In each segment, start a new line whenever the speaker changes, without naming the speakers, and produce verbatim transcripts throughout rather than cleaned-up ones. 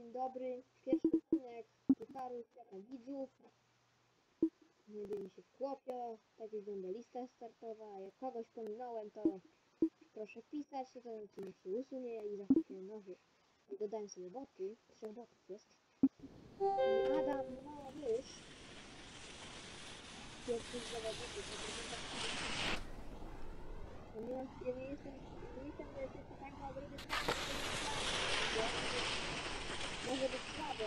dzień dobry. Pierwszy odcinek Pucharu Świata Widzów. Znajdujemy się w Kuopio. Tak wygląda lista startowa. Jak kogoś pominąłem, to proszę pisać, to ten odcinek się usunie i za chwilę nowy. Dodałem sobie boty. Trzech botów jest. I Adam, mała mysz. Pierwszy z zawodników. Ponieważ ja nie jestem, nie jestem jeszcze tak dobry, więc może być słabe.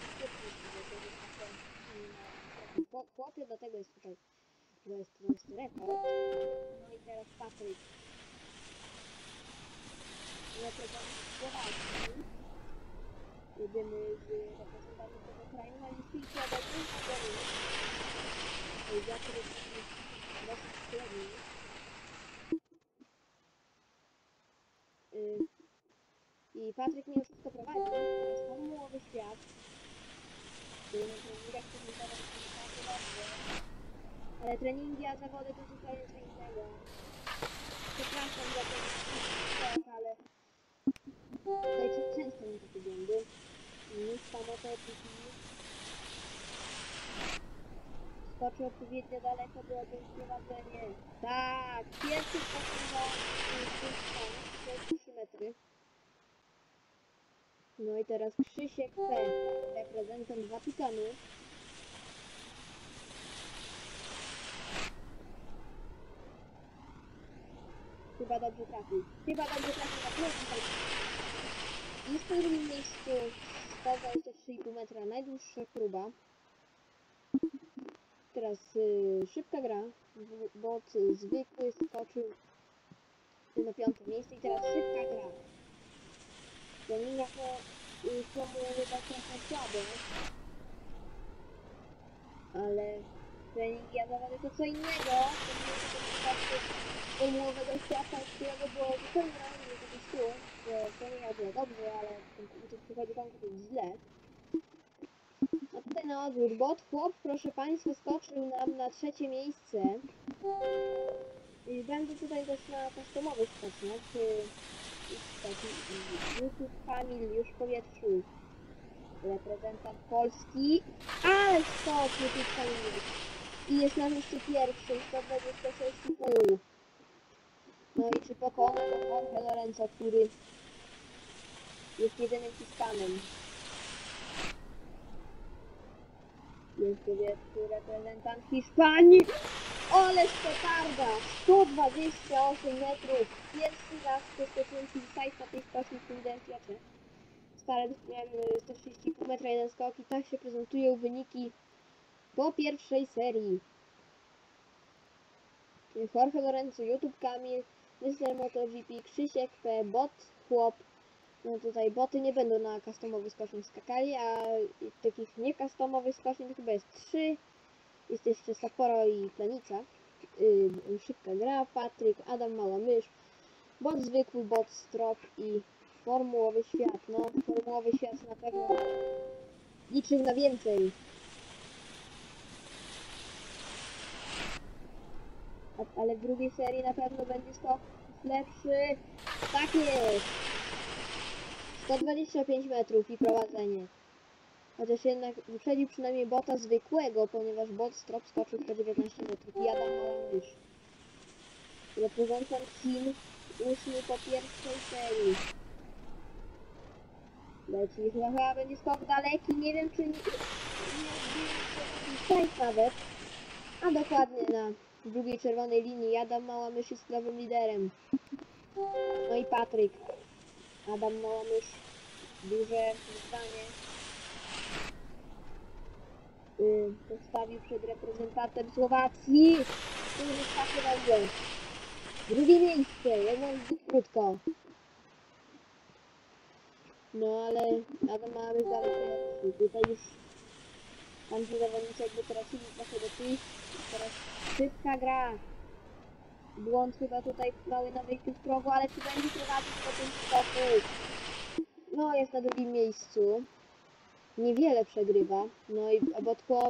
Po chłopie do tego jest tutaj, to jest, to jest rekord. No i teraz Patryk. Reprezentant Słowacji. Jedyny z reprezentantów tego kraju na liście i kładę tylko do mnie. To jest wiatr dosyć średni. I Patryk mnie już wszystko prowadzi. To jest formułowy świat. Ale treningi, a zawody to zupełnie co innego. Przepraszam za to, tak, ale tutaj często mam takie błędy. Mnóstwo motocykli. Skoczy odpowiednio daleko, byłoby prowadzenie. Tak, pierwszy pokrywa trzy metry. No i teraz Krzysiek P, reprezentant Watykanu. Chyba dobrze trafił. Chyba dobrze trafił na pierwszy. Jest na drugim miejscu sto dwadzieścia trzy i pół metra, najdłuższa próba. Teraz y, szybka gra, bot zwykły skoczył na piąte miejsce i teraz szybka gra. Treninga to formułowy tak trochę słabe, ale treningi a zawody to co innego. Formułowego świata, z którego było zupełnie realnie tego szło, że to nie jadło dobrze, ale ten przychodzi konkurs źle. A tutaj na odwrót, bot chłop, proszę Państwa, skoczył nam na trzecie miejsce. I będę tutaj też na customowych skoczniach. Taki YouTube Kamil już w powietrzu. Reprezentant Polski. Ale skok YouTube Kamil. I jest na miejscu pierwszym, sto dwadzieścia sześć i pół. No i czy pokona go Jorge Lorenzo, który jest jedynym Hiszpanem. Jest w powietrzu reprezentant Hiszpanii. Oleż petarda! sto dwadzieścia osiem metrów. Pierwszy raz przeskoczyłem hillside na tej skoczni w tym świecie. Stare miałem sto trzydzieści pół metra, jeden skok i tak się prezentują wyniki po pierwszej serii. Jorge Lorenzo, YouTube Kamil, mister MotoGP, Krzysiek P, bot, chłop. No tutaj boty nie będą na customowych skoczniach skakali, a takich nie customowych skoczniach to chyba jest trzy. Jest jeszcze Sapporo i Planica. Yy, szybka gra, Patryk, Adam, mała mysz, bot zwykły, bot strop i formułowy świat. No, formułowy świat na pewno liczył na więcej. A, ale w drugiej serii na pewno będzie skok lepszy. Tak jest! sto dwadzieścia pięć metrów i prowadzenie. Chociaż jednak wyprzedził przynajmniej bota zwykłego, ponieważ bot strop skoczył sto dziewiętnaście metrów. I Adam mała mysz. Reprezentant Chin ósmy po pierwszej serii. Leci, chyba będzie skok daleki, nie wiem czy nie, nie, nie nawet. A dokładnie na drugiej czerwonej linii Adam mała mysz jest nowym liderem. No i Patryk. Adam mała mysz. Duże zdanie. Yy, postawił przed reprezentantem Słowacji. To jest takie dobrze. Drugie miejsce, jednak zbyt krótko. No ale Adam ma być dalej pierwszy. Tutaj już tamci zawodnicy jakby tracili trochę do tych. Teraz szybka gra. Błąd chyba tutaj mały na wyjściu z progu, ale czy będzie prowadzić po tym skoku? No jest na drugim miejscu. Niewiele przegrywa. No i bot chłop.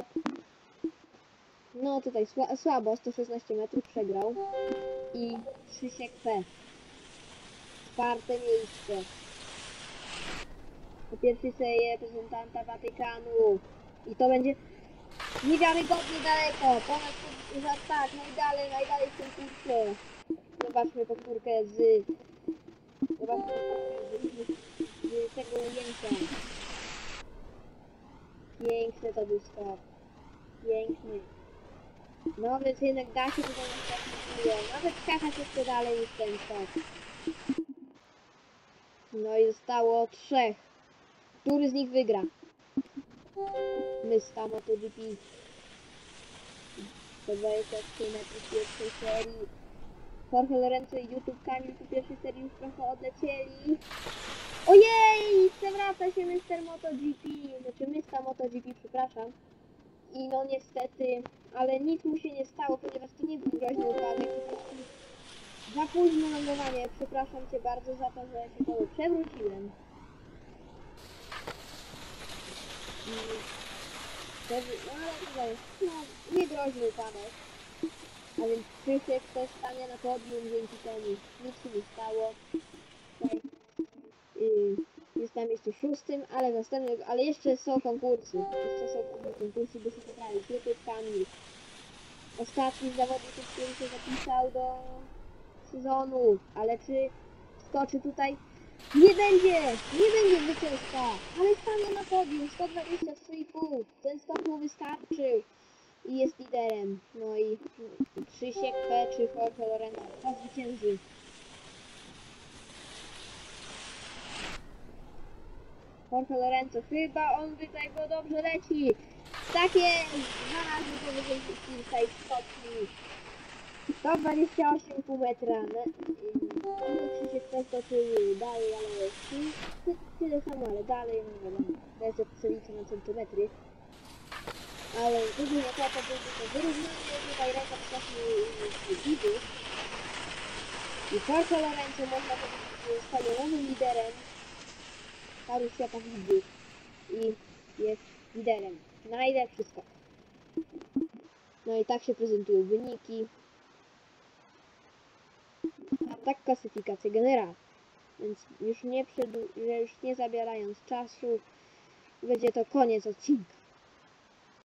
No tutaj sła, słabo, sto szesnaście metrów przegrał. I Krzysiek P. Czwarte miejsce. po pierwszej serii reprezentanta Watykanu. I to będzie niewiarygodnie daleko. Ponad za tak, najdalej, najdalej w tym kursie. Zobaczmy powtórkę z... Zobaczmy powtórkę z, z tego ujęcia. Piękny to był skok. Piękny. No więc jednak da się tutaj na nawet skakać jeszcze dalej niż ten skok. No i zostało trzech. Który z nich wygra? Mysta MotoGP. sto dwadzieścia trzy metry w pierwszej serii. Jorge Lorenzo i YouTube Kamil po pierwszej serii już trochę odlecieli. Ojej! Przewraca się mister MotoGP. Znaczy Mysta MotoGP, przepraszam. I no niestety, ale nic mu się nie stało, ponieważ to nie był groźny upadek. Po prostu za późno lądowanie. Przepraszam cię bardzo za to, że się tobie przewróciłem. No ale tutaj, no, niegroźny upadek. A więc Krzysiek też stanie na podium dzięki temu. Nic się nie stało. Tutaj, yy, jest na miejscu szóstym, ale następnym, ale jeszcze są konkursy. Jeszcze są konkursy, by się poprawić. YouTube Kamil. Ostatni z zawodników, który się zapisał do sezonu. Ale czy skoczy tutaj? Nie będzie! Nie będzie zwycięstwa! Ale stanie na podium. sto dwadzieścia trzy i pół. Ten skok mu wystarczył. I jest liderem. No i Krzysiek P. czy Jorge Lorenzo. Kto zwycięży? Jorge Lorenzo. Chyba on tutaj go dobrze leci. Tak jest! Dwa razy powyżej kilka i stopni. sto dwadzieścia osiem i pół metra. No Krzysiek też toczył dalej, ale ty, ty, tyle samo, ale dalej, no wiadomo. Też przeliczę na centymetry. Ale później na to byłby to wyrównanie, tutaj rekord czasu widzów. I Jorge Lorenzo można powiedzieć, że zostanie nowym liderem paru świata widzów. I jest liderem. Najlepszy skok. No i tak się prezentują wyniki. A tak klasyfikacja generalna. Więc już nie, przedu- już nie zabierając czasu, będzie to koniec odcinka.